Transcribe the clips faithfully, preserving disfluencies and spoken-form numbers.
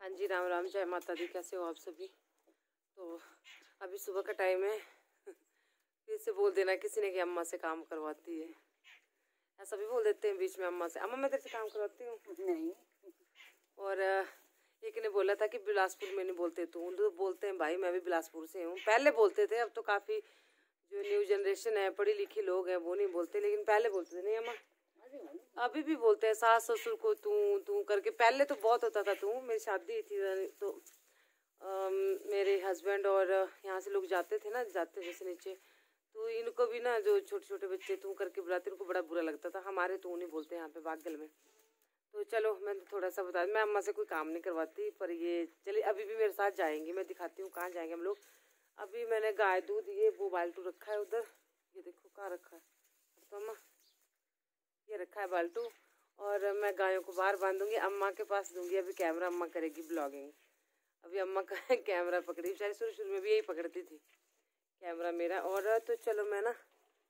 हाँ जी, राम राम, जय माता दी। कैसे हो आप सभी? तो अभी सुबह का टाइम है। फिर से बोल देना किसी ने कि अम्मा से काम करवाती है। ऐसा भी बोल देते हैं बीच में अम्मा से, अम्मा मैं तेरे से काम करवाती हूँ। नहीं। और एक ने बोला था कि बिलासपुर में नहीं बोलते, तो उन बोलते हैं भाई, मैं भी बिलासपुर से हूँ। पहले बोलते थे, अब तो काफ़ी जो न्यू जनरेशन है, पढ़ी लिखी लोग हैं, वो नहीं बोलते, लेकिन पहले बोलते थे। नहीं अम्मा? अभी भी बोलते हैं सास ससुर को तू तू करके। पहले तो बहुत होता था तू। मेरी शादी थी तो आ, मेरे हस्बैंड और यहाँ से लोग जाते थे ना, जाते जैसे नीचे, तो इनको भी ना जो छोटे छोटे बच्चे तू करके बुलाते, उनको बड़ा बुरा लगता था। हमारे तू नहीं बोलते यहाँ पे बागल में। तो चलो मैं थोड़ा सा बता, मैं अम्मा से कोई काम नहीं करवाती, पर ये चलिए अभी भी मेरे साथ जाएंगी। मैं दिखाती हूँ कहाँ जाएंगे हम लोग। अभी मैंने गाय दूध, ये वो बाल्टू रखा है उधर, ये देखो कहाँ रखा है तो अम्मा, ये रखा है बाल्टू। और मैं गायों को बाहर बांधूंगी, अम्मा के पास दूंगी अभी कैमरा, अम्मा करेगी ब्लॉगिंग। अभी अम्मा का कैमरा पकड़ी, बेचारी शुरू शुरू में भी यही पकड़ती थी कैमरा मेरा। और तो चलो मैं ना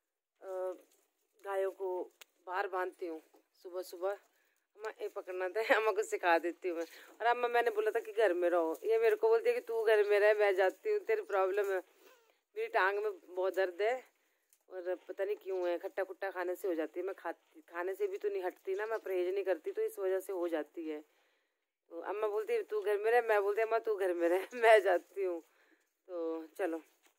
गायों को बाहर बांधती हूँ सुबह सुबह। अम्मा ये पकड़ना था, अम्मा को सिखा देती हूँ मैं। और अम्मा मैंने बोला था कि घर में रहो, ये मेरे को बोलती है कि तू घर में रह, मैं जाती हूँ, तेरी प्रॉब्लम है। मेरी टांग में बहुत दर्द है और पता नहीं क्यों है, खट्टा खुट्टा खाने से हो जाती है। मैं खाती खाने से भी तो नहीं हटती ना, मैं परहेज नहीं करती, तो इस वजह से हो जाती है। तो अम्मा बोलती है तू घर में रह, मैं बोलती अम्मा तू घर में रह, मैं जाती हूँ। तो चलो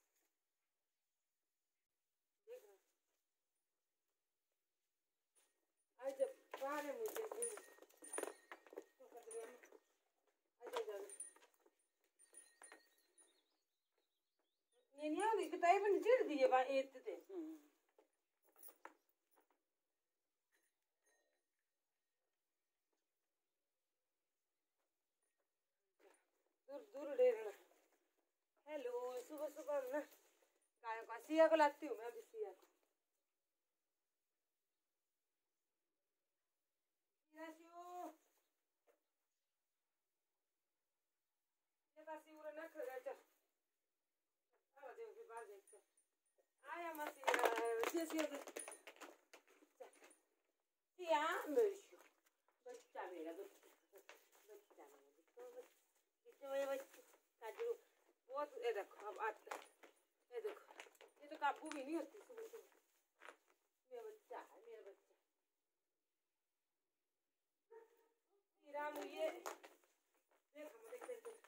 दूर दूर डेरना। हेलो, सुबह सुबह ना गायों का, सिया को लाती हूँ मैं अभी, सिया को। आया मसिया, सिया सिया बच्चा मेरा, बच्चा मेरा काजू बहुत। ये देखो अब आता, ये देखो ये तो काबू भी नहीं होती सुबह सुबह। मेरा बच्चा है, मेरा बच्चा राम। ये देखो देख देख देख,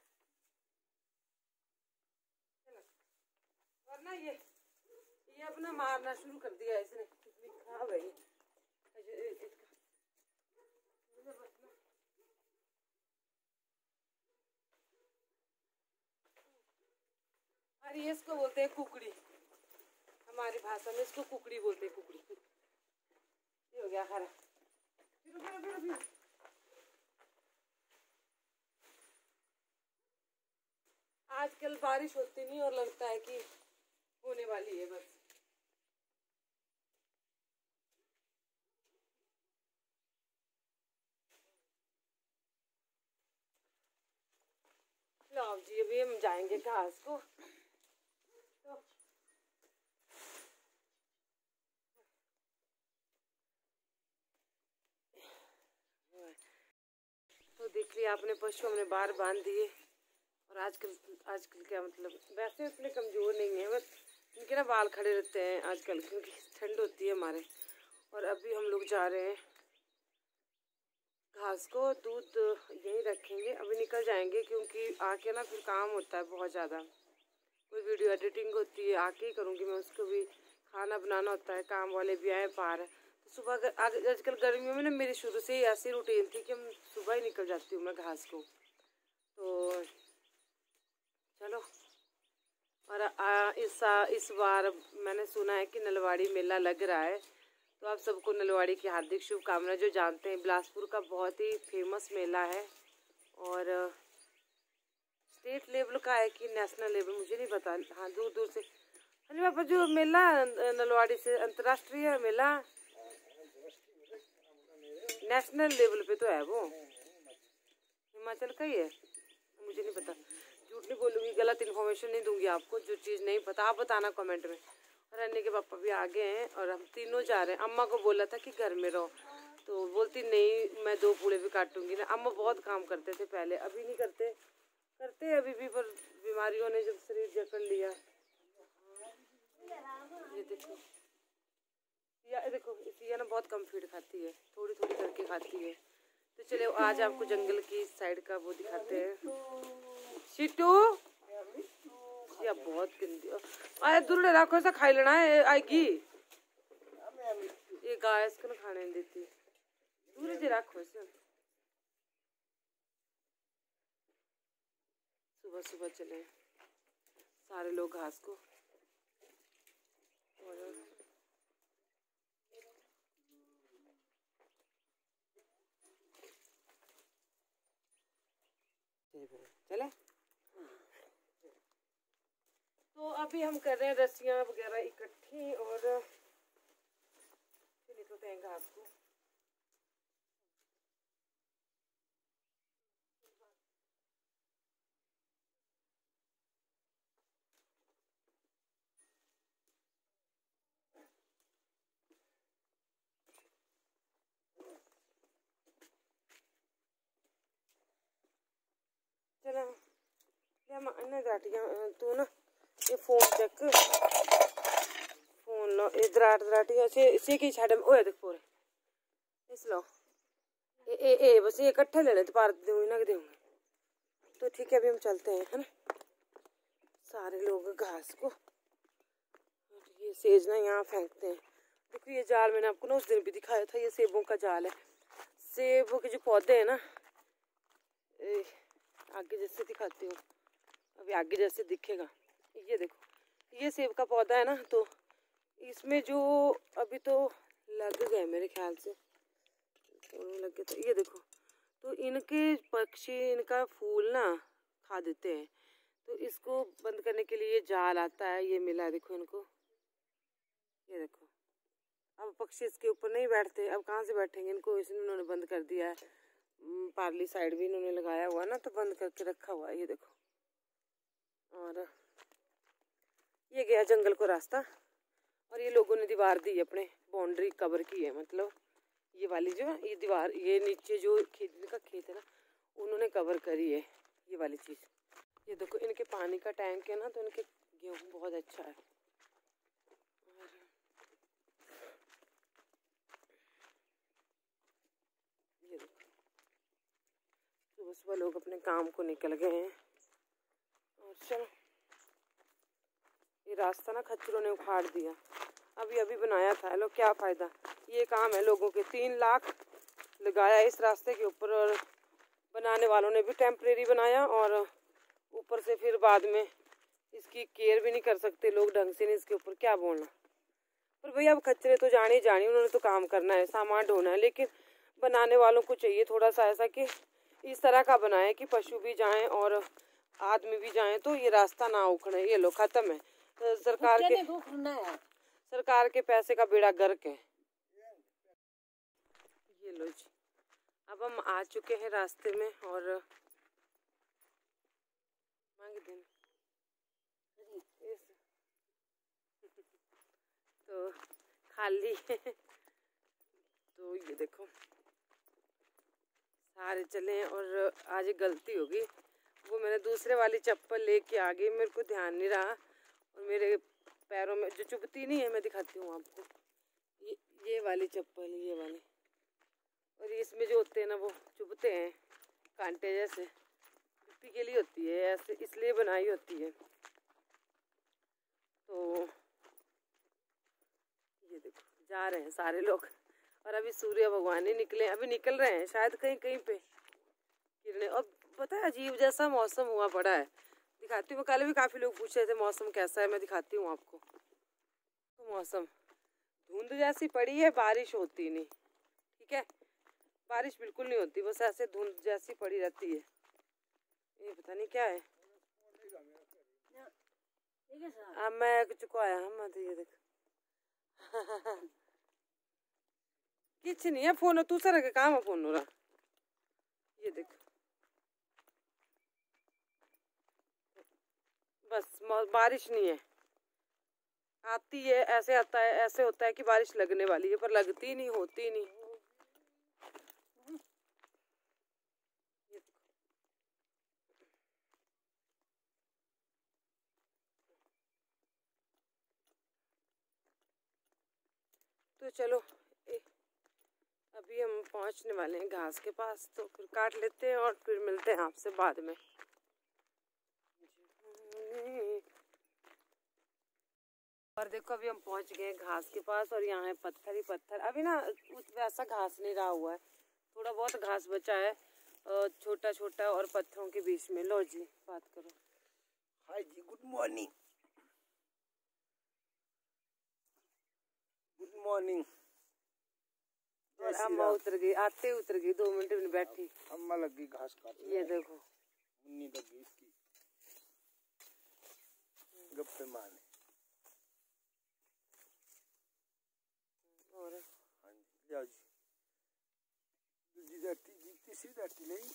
चलो। और ना ये ये अपना मारना शुरू कर दिया इसने, कितनी खराब है ये इसका। अरे ये इसको बोलते हैं कुकड़ी, हमारी भाषा में इसको कुकड़ी बोलते हैं, कुकड़ी। ये हो गया हरा। फिर फिर फिर फिर आजकल बारिश होती नहीं और लगता है कि होने वाली है बस। लो जी अभी हम जाएंगे घास को। तो तो देख लिया आपने, पशु हमने बाहर बांध दिए। और आजकल आजकल क्या मतलब, वैसे इतने कमज़ोर नहीं है, बस इनके ना बाल खड़े रहते हैं आजकल, क्योंकि ठंड होती है हमारे। और अभी हम लोग जा रहे हैं घास को, दूध यहीं रखेंगे, अभी निकल जाएंगे, क्योंकि आके ना फिर काम होता है बहुत ज़्यादा। कोई वीडियो एडिटिंग होती है, आके ही करूँगी मैं, उसको भी खाना बनाना होता है, काम वाले भी आए पार। तो सुबह आजकल गर्मियों में ना मेरी शुरू से ही ऐसी रूटीन थी कि हम सुबह ही निकल जाती हूँ मैं घास को। तो चलो। और आ, इस इस बार मैंने सुना है कि नलवाड़ी मेला लग रहा है, तो आप सबको नलवाड़ी की हार्दिक शुभकामनाएं। जो जानते हैं बिलासपुर का बहुत ही फेमस मेला है, और स्टेट लेवल का है कि नेशनल लेवल मुझे नहीं पता। हाँ दूर दूर से। अरे पापा जो मेला नलवाड़ी से अंतर्राष्ट्रीय मेला, नेशनल लेवल पे तो है वो, हिमाचल का ही है, मुझे नहीं पता। झूठ नहीं बोलूँगी, गलत इन्फॉर्मेशन नहीं दूंगी आपको, जो चीज़ नहीं पता आप बताना कमेंट में। और अन्य के पापा भी आ गए हैं और हम तीनों जा रहे हैं। अम्मा को बोला था कि घर में रहो, तो बोलती नहीं मैं दो पूले भी काटूंगी ना। अम्मा बहुत काम करते थे पहले, अभी नहीं करते, करते अभी भी, पर बीमारियों ने जब शरीर जकड़ लिया। ये देखो या देखो सिया ना बहुत कम फीड खाती है, थोड़ी थोड़ी करके खाती है। तो चलो आज आपको जंगल की साइड का वो दिखाते हैं। शिटू या बहुत गंदी आए दूर रखो सा खाई लेना है आएगी। ये गाय इसको ना खाने नहीं देती, दूर से रखो इसे। सुबह सुबह चले सारे लोग घास को, और चले। तो अभी हम कर रहे हैं रस्सियाँ वगैरह इकट्ठी और फिर निकलते हैं घास को। चलो अन्य दराटियाँ तू ना ये फोन चेक फोन लो ये दराट दराटियाँ से इसे की छाड़े ओए देख पूरे इस लो ए ए ए बस ये इकट्ठे ले ले तो पार दूँगी ना दूँगी। तो ठीक है अभी हम चलते हैं है ना, सारे लोग घास को। और ये सेज ना यहाँ फेंकते हैं। देखो ये जाल मैंने आपको ना उस दिन भी दिखाया था, ये सेबों का जाल है। सेबों के जो पौधे हैं ना, आगे जैसे दिखाती हूँ, अभी आगे जैसे दिखेगा। ये देखो ये सेब का पौधा है ना, तो इसमें जो अभी तो लग गए मेरे ख्याल से लग गए। तो ये देखो तो इनके पक्षी इनका फूल ना खा देते हैं, तो इसको बंद करने के लिए जाल आता है, ये मिला है देखो इनको। ये देखो अब पक्षी इसके ऊपर नहीं बैठते, अब कहाँ से बैठेंगे, इनको इसने उन्होंने बंद कर दिया है। पार्ली साइड भी इन्होंने लगाया हुआ ना, तो बंद करके रखा हुआ है। ये देखो और ये गया जंगल को रास्ता, और ये लोगों ने दीवार दी अपने बाउंड्री कवर की है, मतलब ये वाली जो ये दीवार, ये नीचे जो खेत का खेत है ना उन्होंने कवर करी है ये वाली चीज़। ये देखो इनके पानी का टैंक है ना, तो इनके गेहूँ बहुत अच्छा है। ये देखो सुबह सुबह लोग अपने काम को निकल गए हैं। और चलो ये रास्ता ना खच्चरों ने उखाड़ दिया, अभी अभी बनाया था लोग, क्या फ़ायदा। ये काम है लोगों के, तीन लाख लगाया इस रास्ते के ऊपर, और बनाने वालों ने भी टेम्परेरी बनाया, और ऊपर से फिर बाद में इसकी केयर भी नहीं कर सकते लोग ढंग से, नहीं इसके ऊपर क्या बोलना। पर भैया अब खच्चरे तो जाने ही जाने, उन्होंने तो काम करना है, सामान ढोना है, लेकिन बनाने वालों को चाहिए थोड़ा सा ऐसा कि इस तरह का बनाए कि पशु भी जाएं और आदमी भी जाएं, तो ये रास्ता ना उखड़े। ये लो खत्म है, तो सरकार के सरकार के पैसे का बेड़ा गर्क है। ये लो जी अब हम आ चुके हैं रास्ते में, और मांगे दिन तो खाली तो ये देखो सारे चले, और आज गलती होगी, वो मैंने दूसरे वाली चप्पल लेके आ गई, मेरे को ध्यान नहीं रहा, और मेरे पैरों में जो चुभती नहीं है, मैं दिखाती हूँ आपको, ये ये वाली चप्पल, ये वाली, और इसमें जो होते हैं ना वो चुभते हैं कांटे जैसे, जुत्ती के लिए होती है ऐसे, इसलिए बनाई होती है। तो ये देखो जा रहे हैं सारे लोग, और अभी सूर्य भगवान ही निकले, अभी निकल रहे हैं शायद कहीं कहीं पे किरणें। और पता है अजीब जैसा मौसम हुआ पड़ा है, दिखाती हूँ। कल भी काफ़ी लोग पूछ रहे थे मौसम कैसा है, मैं दिखाती हूँ आपको। तो मौसम धुंध जैसी पड़ी है, बारिश होती नहीं, ठीक है, बारिश बिल्कुल नहीं होती, बस ऐसे धुंध जैसी पड़ी रहती है। ये पता नहीं क्या है। अब मैं चुका आया हम ये देख किच नहीं है, फोन तू सर के काम है फोन हो रहा। ये देख बस बारिश नहीं है, आती है ऐसे आता है, ऐसे होता है कि बारिश लगने वाली है, पर लगती नहीं, होती नहीं। तो चलो अभी हम पहुंचने वाले हैं घास के पास, तो फिर काट लेते हैं और फिर मिलते हैं आपसे बाद में। और देखो अभी हम पहुंच गए घास के पास और यहाँ है पत्थर ही पत्थर। अभी ना वैसा घास नहीं रहा हुआ है, थोड़ा बहुत घास बचा है छोटा छोटा और पत्थरों के बीच में। लो जी बात करो। हाय जी, गुड मॉर्निंग। Good morning. और अम्मा उतर गई, आते उतर गई, दो मिनट में बैठी। अम्मा लग गई घास काटने। ये देखो मुन्नी लग गई इसकी गप्पे मारने। और हाँ जी जाओ जी जी जाती जीती सी जाती नहीं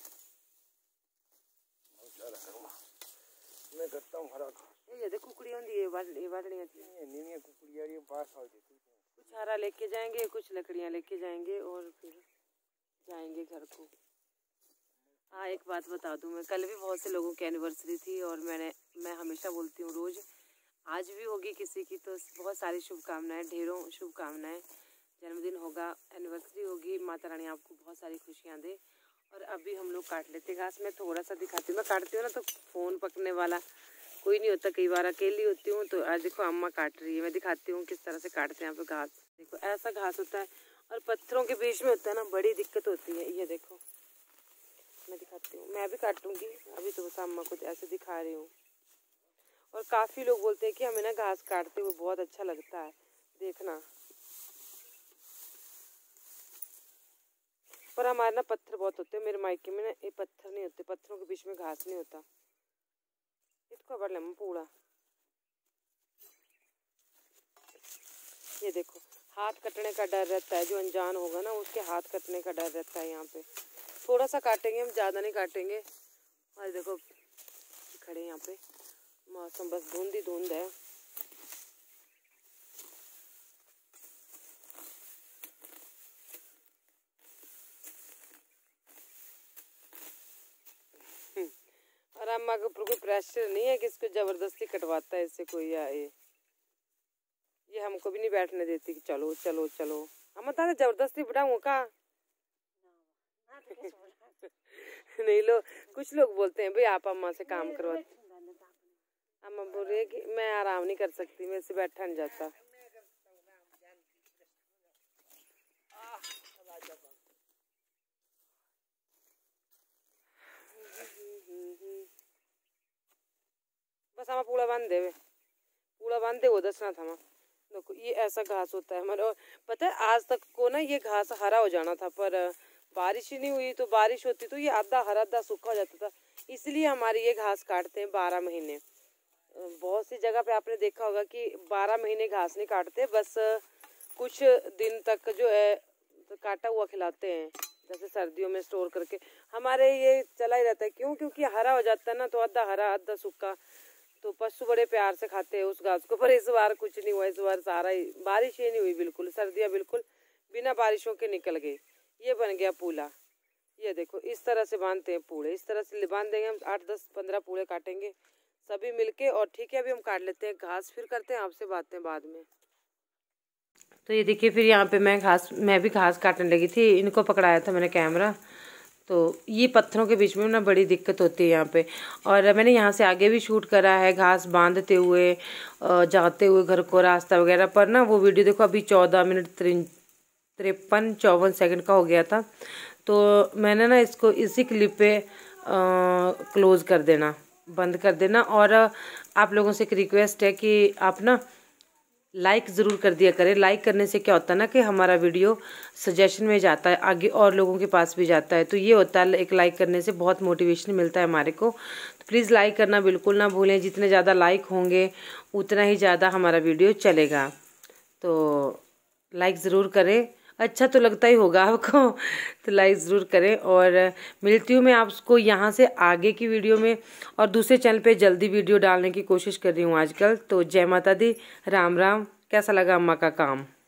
मैं करता हूँ हरा घास। ये देखो कुकड़ी होंगी, ये बाटली बाटलियाँ थी, नहीं नहीं कुकड़ियाँ ये पास आ जाती। कुछ हरा लेके जाएंगे, कुछ लकड़ियाँ लेके जाएंगे और फिर जाएंगे घर को। हाँ एक बात बता दूँ, मैं कल भी बहुत से लोगों की एनिवर्सरी थी और मैंने मैं हमेशा बोलती हूँ रोज़, आज भी होगी किसी की तो बहुत सारी शुभकामनाएं, ढेरों शुभकामनाएं। जन्मदिन होगा, एनिवर्सरी होगी, माता रानी आपको बहुत सारी खुशियाँ दे। और अभी हम लोग काट लेते घास। मैं थोड़ा सा दिखाती हूँ, मैं काटती हूँ ना तो फ़ोन पकड़ने वाला कोई नहीं होता, कई बार अकेली होती हूँ। तो आज देखो अम्मा काट रही है, मैं दिखाती हूँ किस तरह से काटते हैं यहाँ पे घास। देखो ऐसा घास होता है और पत्थरों के बीच में होता है ना, बड़ी दिक्कत होती है। ये देखो मैं दिखाती हूँ, मैं भी काटूंगी, अभी तो बस अम्मा को ऐसे दिखा रही हूँ। और काफ़ी लोग बोलते हैं कि हमें ना घास काटते हुए बहुत अच्छा लगता है, देखना। पर हमारे ना पत्थर बहुत होते हैं, मेरे मायके में ना ये पत्थर नहीं होते, पत्थरों के बीच में घास नहीं होता। इसको बड़ लम्बा पूरा। ये देखो हाथ कटने का डर रहता है, जो अनजान होगा ना उसके हाथ कटने का डर रहता है। यहाँ पे थोड़ा सा काटेंगे हम, ज़्यादा नहीं काटेंगे। और देखो खड़े यहाँ पे, मौसम बस धुंध ही धुंध है। और अम्मा के ऊपर कोई प्रेशर नहीं है कि इसको जबरदस्ती कटवाता है इससे कोई, या ये ये हमको भी नहीं बैठने देती कि चलो चलो चलो। हम ताने जबरदस्ती बिठाऊँ का नहीं लो, कुछ लोग बोलते हैं भाई आप अम्मा से काम करो। अम्मा बोल रही है कि मैं आराम नहीं कर सकती, मेरे से बैठा नहीं जाता। बस हमें पूरा बांध दे, पूरा बांध दे, वो दसना था। देखो ये ऐसा घास होता है हमारे। और पता है आज तक को ना ये घास हरा हो जाना था, पर बारिश ही नहीं हुई। तो बारिश होती तो ये आधा हरा आधा सूखा हो जाता था, इसलिए हमारे ये घास काटते हैं बारह महीने। बहुत सी जगह पे आपने देखा होगा कि बारह महीने घास नहीं काटते, बस कुछ दिन तक जो है तो काटा हुआ खिलाते हैं, जैसे सर्दियों में स्टोर करके। हमारे ये चला ही रहता है, क्यों? क्योंकि हरा हो जाता है ना, तो आधा हरा आधा सूखा, तो पशु बड़े प्यार से खाते हैं उस घास को। पर इस बार कुछ नहीं हुआ, इस बार सारा ही बारिश ही नहीं हुई, बिल्कुल सर्दियाँ बिल्कुल बिना बारिशों के निकल गई। ये बन गया पूला। ये देखो इस तरह से बांधते हैं पूड़े, इस तरह से बांध देंगे हम। आठ दस पंद्रह पूड़े काटेंगे सभी मिलके। और ठीक है अभी हम काट लेते हैं घास, फिर करते हैं आपसे बातें बाद में। तो ये देखिए फिर यहाँ पे मैं घास मैं भी घास काटने लगी थी, इनको पकड़ाया था मैंने कैमरा। तो ये पत्थरों के बीच में ना बड़ी दिक्कत होती है यहाँ पे। और मैंने यहाँ से आगे भी शूट करा है घास बांधते हुए, जाते हुए घर को रास्ता वगैरह, पर ना वो वीडियो देखो अभी चौदह मिनट तिरपन चौवन सेकंड का हो गया था। तो मैंने ना इसको इसी क्लिप पे क्लोज कर देना, बंद कर देना। और आप लोगों से एक रिक्वेस्ट है कि आप ना लाइक ज़रूर कर दिया करें। लाइक करने से क्या होता है ना कि हमारा वीडियो सजेशन में जाता है, आगे और लोगों के पास भी जाता है। तो ये होता है, एक लाइक करने से बहुत मोटिवेशन मिलता है हमारे को। तो प्लीज़ लाइक करना बिल्कुल ना भूलें, जितने ज़्यादा लाइक होंगे उतना ही ज़्यादा हमारा वीडियो चलेगा। तो लाइक ज़रूर करें, अच्छा तो लगता ही होगा आपको, तो लाइक ज़रूर करें। और मिलती हूँ मैं आपको यहाँ से आगे की वीडियो में, और दूसरे चैनल पे जल्दी वीडियो डालने की कोशिश कर रही हूँ आजकल। तो जय माता दी, राम राम। कैसा लगा अम्मा का काम?